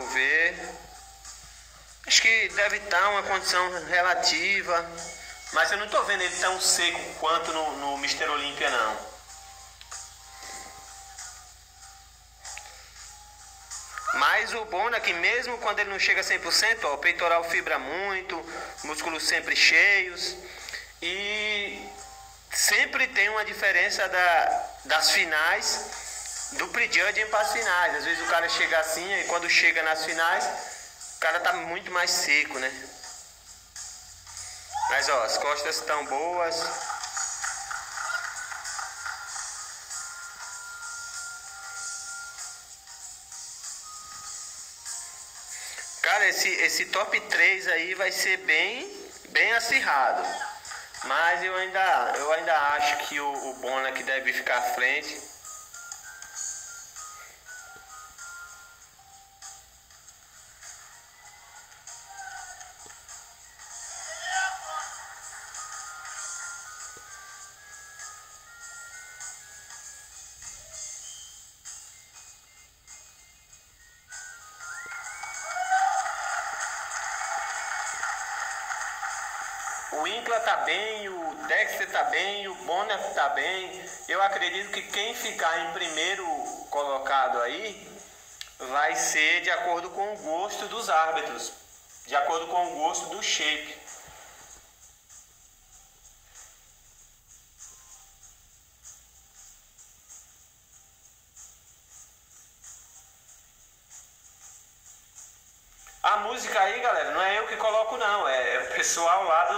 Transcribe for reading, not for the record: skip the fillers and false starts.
ver. Acho que deve estar uma condição relativa. Mas eu não tô vendo ele tão seco quanto no Mr. Olympia, não. Mas o bom é que mesmo quando ele não chega a 100%, ó, o peitoral fibra muito, músculos sempre cheios. E sempre tem uma diferença das finais do prejudging para as finais. Às vezes o cara chega assim e quando chega nas finais, o cara tá muito mais seco, né? Mas ó, as costas estão boas. Cara, esse top 3 aí vai ser bem acirrado. Mas eu ainda acho que o Bona que deve ficar à frente. O Incla tá bem, o Dexter tá bem, o Bonner tá bem. Eu acredito que quem ficar em primeiro colocado aí vai ser de acordo com o gosto dos árbitros, de acordo com o gosto do shape. A música aí, galera, não é eu que coloco não, é o pessoal lá do